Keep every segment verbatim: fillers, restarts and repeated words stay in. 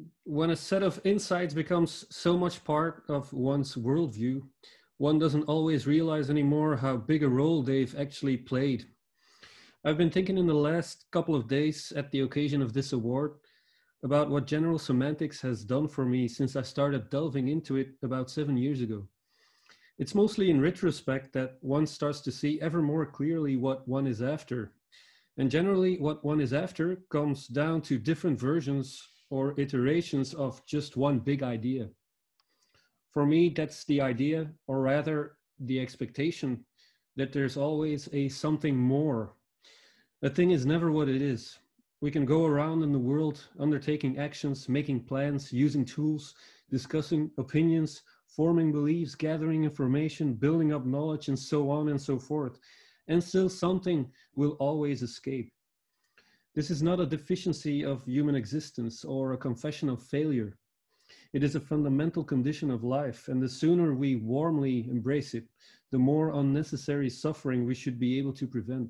When a set of insights becomes so much part of one's worldview, one doesn't always realize anymore how big a role they've actually played. I've been thinking in the last couple of days at the occasion of this award about what general semantics has done for me since I started delving into it about seven years ago. It's mostly in retrospect that one starts to see ever more clearly what one is after. And generally, what one is after comes down to different versions or iterations of just one big idea. For me, that's the idea, or rather, the expectation that there's always a something more. A thing is never what it is. We can go around in the world undertaking actions, making plans, using tools, discussing opinions, forming beliefs, gathering information, building up knowledge, and so on and so forth. And still something will always escape. This is not a deficiency of human existence or a confession of failure. It is a fundamental condition of life, and the sooner we warmly embrace it, the more unnecessary suffering we should be able to prevent.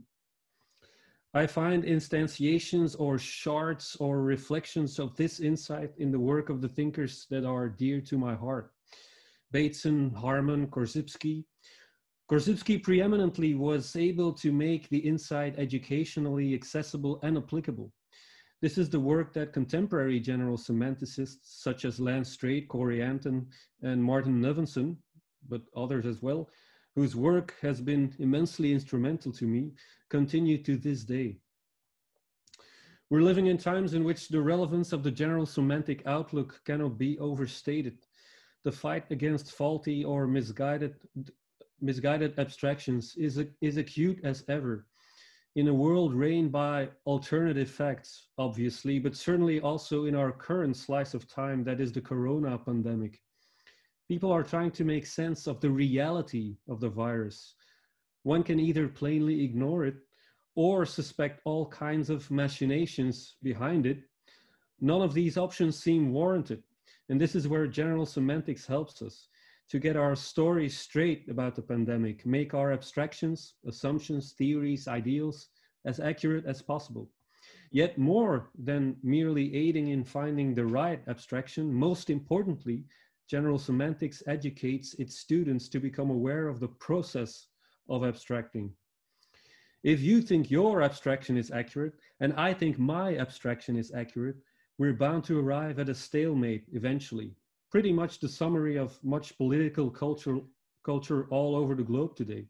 I find instantiations or shards or reflections of this insight in the work of the thinkers that are dear to my heart. Bateson, Harman, Korzybski. Korzybski preeminently was able to make the insight educationally accessible and applicable. This is the work that contemporary general semanticists such as Lance Strait, Corey Anton, and Martin Nevinson, but others as well, whose work has been immensely instrumental to me, continue to this day. We're living in times in which the relevance of the general semantic outlook cannot be overstated. The fight against faulty or misguided, misguided abstractions is, is acute as ever. In a world reigned by alternative facts, obviously, but certainly also in our current slice of time that is the corona pandemic. People are trying to make sense of the reality of the virus. One can either plainly ignore it or suspect all kinds of machinations behind it. None of these options seem warranted, and this is where general semantics helps us to get our story straight about the pandemic, make our abstractions, assumptions, theories, ideals as accurate as possible. Yet more than merely aiding in finding the right abstraction, most importantly, general semantics educates its students to become aware of the process of abstracting. If you think your abstraction is accurate, and I think my abstraction is accurate, we're bound to arrive at a stalemate eventually. Pretty much the summary of much political culture, culture all over the globe today.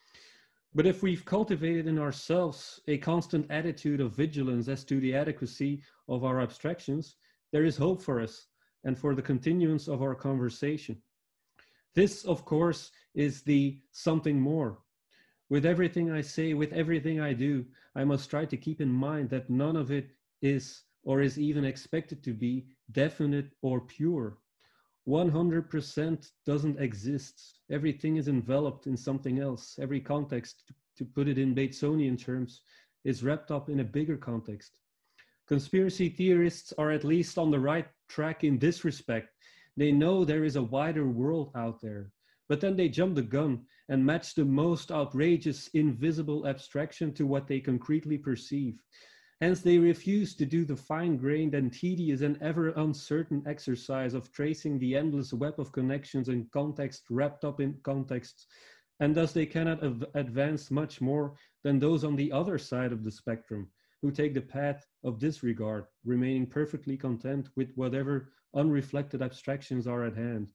But if we've cultivated in ourselves a constant attitude of vigilance as to the adequacy of our abstractions, there is hope for us and for the continuance of our conversation. This, of course, is the something more. With everything I say, with everything I do, I must try to keep in mind that none of it is or is even expected to be definite or pure. one hundred percent doesn't exist. Everything is enveloped in something else. Every context, to put it in Batesonian terms, is wrapped up in a bigger context. Conspiracy theorists are at least on the right track in this respect. They know there is a wider world out there, but then they jump the gun and match the most outrageous invisible abstraction to what they concretely perceive. Hence, they refuse to do the fine-grained and tedious and ever uncertain exercise of tracing the endless web of connections and context wrapped up in contexts, and thus they cannot advance much more than those on the other side of the spectrum, who take the path of disregard, remaining perfectly content with whatever unreflected abstractions are at hand.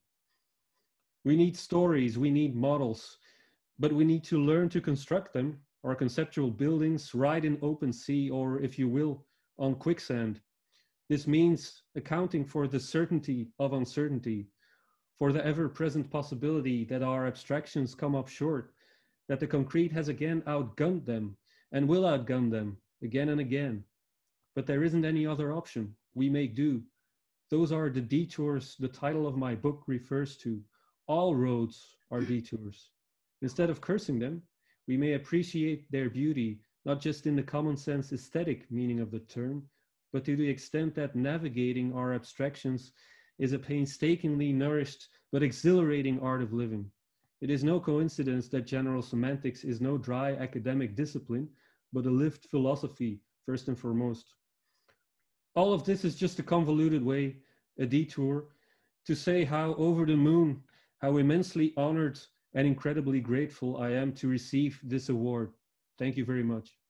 We need stories, we need models, but we need to learn to construct them. Our conceptual buildings ride in open sea, or if you will, on quicksand. This means accounting for the certainty of uncertainty, for the ever-present possibility that our abstractions come up short, that the concrete has again outgunned them and will outgun them again and again. But there isn't any other option. We make do. Those are the detours the title of my book refers to. All roads are detours. Instead of cursing them, we may appreciate their beauty, not just in the common sense aesthetic meaning of the term, but to the extent that navigating our abstractions is a painstakingly nourished but exhilarating art of living. It is no coincidence that general semantics is no dry academic discipline, but a lived philosophy, first and foremost. All of this is just a convoluted way a detour to say how over the moon, how immensely honored and incredibly grateful I am to receive this award. Thank you very much.